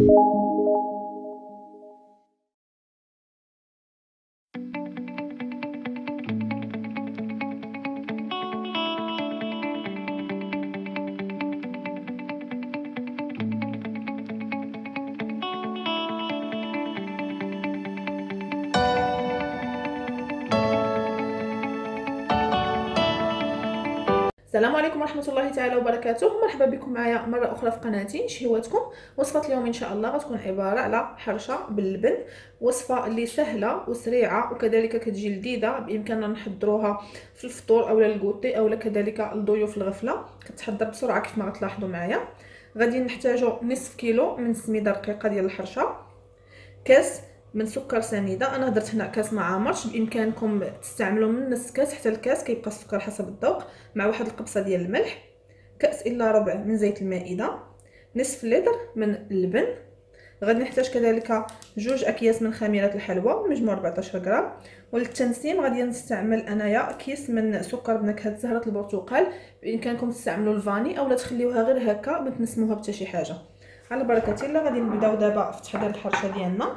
السلام عليكم ورحمه الله تعالى وبركاته. مرحبا بكم معايا مره اخرى في قناتي شهواتكم. وصفه اليوم ان شاء الله غتكون عباره على حرشه باللبن، وصفه اللي سهله وسريعه وكذلك كتجي لذيذه، بامكاننا نحضروها في الفطور اولا الكوتي اولا كذلك الضيوف الغفله. كتحضر بسرعه كيف ما غتلاحظوا معايا. غادي نحتاجوا نصف كيلو من سميده رقيقه ديال الحرشه، كاس من سكر سنيده، انا درت هنا كاس ما عامرش، بامكانكم تستعملوا من نص كاس حتى الكاس، كيبقى السكر حسب الذوق، مع واحد القبصه ديال الملح، كاس الا ربع من زيت المائده، نصف لتر من اللبن. غادي نحتاج كذلك 2 اكياس من خميره الحلوى مجموع 14 غرام. وللتنسيم غادي نستعمل انايا كيس من سكر بنكهه زهره البرتقال، بامكانكم تستعملوا الفاني اولا تخليوها غير هكا ما تنسموها حتى شي حاجه. على بركه الله غادي نبداو دابا في تحضير الحرشه ديالنا.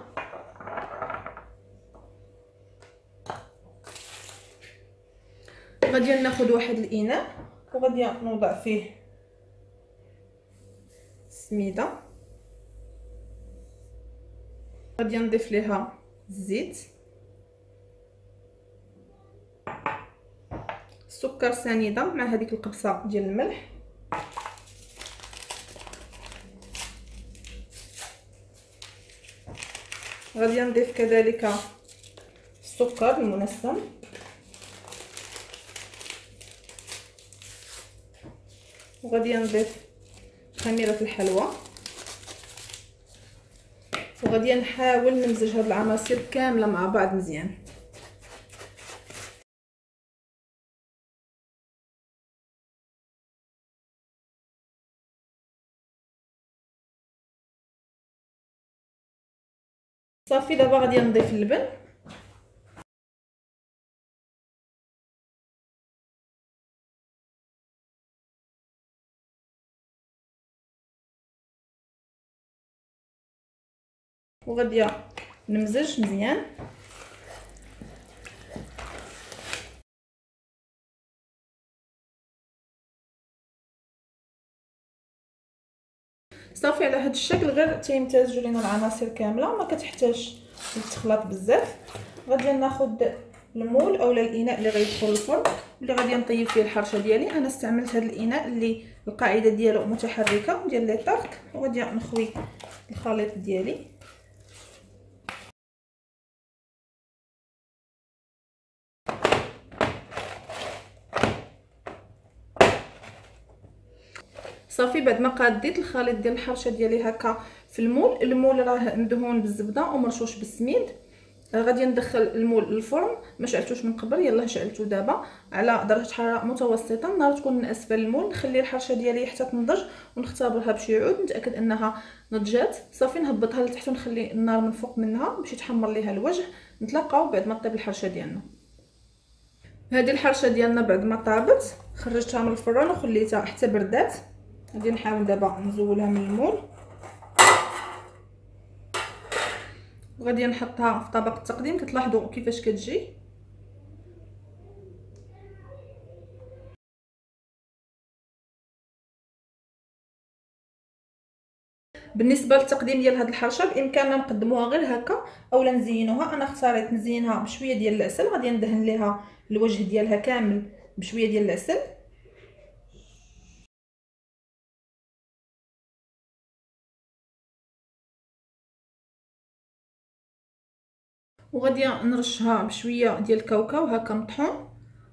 غادي ناخذ واحد الاناء وغادي نوضع فيه السميده، غادي نضيف ليها الزيت، السكر سنيده مع هذيك القبصه ديال الملح، غادي نضيف كذلك السكر المنسم، وغادي نضيف خميره الحلوى، وغادي نحاول نمزج هاد العناصر كامله مع بعض مزيان. صافي دابا غادي نضيف اللبن، وغادي نمزج مزيان. صافي على هذا الشكل غير تيمتازجوا لينا العناصر كامله، ما كتحتاجش تخلط بزاف. غادي ناخذ المول اولا الاناء اللي غيدخل الفرن اللي غادي نطيب فيه الحرشه ديالي. انا استعملت هذا الاناء اللي القاعده ديالو متحركه ديال لي طارك، وغادي نخوي الخليط ديالي. صافي بعد ما قاديت الخليط ديال الحرشه ديالي هكا في المول راه مدهون بالزبده ومرشوش بالسميد. غادي ندخل المول للفرن، ما شعلتوش من قبل، يلاه شعلتو دابا على درجه حراره متوسطه. النار تكون من اسفل المول. نخلي الحرشه ديالي حتى تنضج ونختبرها بشي عود نتاكد انها نضجات. صافي نهبطها لتحت ونخلي النار من فوق منها باش يتحمر ليها الوجه. نتلاقاو بعد ما طيب الحرشه ديالنا. هذه الحرشه ديالنا بعد ما طابت خرجتها من الفران وخليتها حتى بردات. غادي نحاول دابا نزولها من المول، وغادي نحطها في طبق التقديم. كتلاحظوا كيفاش كتجي. بالنسبه للتقديم ديال هذه الحرشه بامكاننا نقدموها غير هكا اولا نزينوها. انا اختاريت نزينها بشويه ديال العسل، غادي ندهن ليها الوجه ديالها كامل بشويه ديال العسل. وغادي نرشها بشويه ديال الكاوكاو هكا مطحون.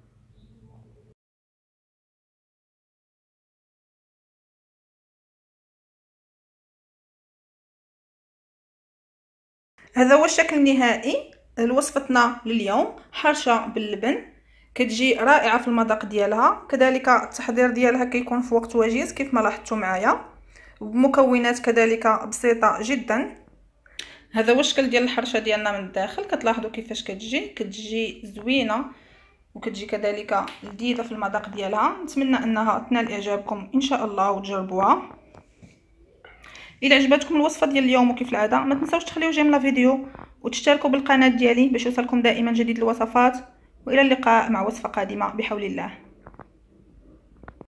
هذا هو الشكل النهائي لوصفتنا لليوم، حرشه باللبن. كتجي رائعه في المذاق ديالها، كذلك التحضير ديالها كيكون في وقت وجيز كيف ما لاحظتوا معايا، بمكونات كذلك بسيطه جدا. هذا هو الشكل ديال الحرشه ديالنا من الداخل. كتلاحظوا كيفاش كتجي زوينه وكتجي كذلك لذيذه في المذاق ديالها. نتمنى انها تنال اعجابكم ان شاء الله وتجربوها. الى عجبتكم الوصفه ديال اليوم وكيف العاده ما تنساوش تخليو جيم لا فيديو وتشتركوا بالقناه ديالي باش يوصلكم دائما جديد الوصفات، والى اللقاء مع وصفه قادمه بحول الله.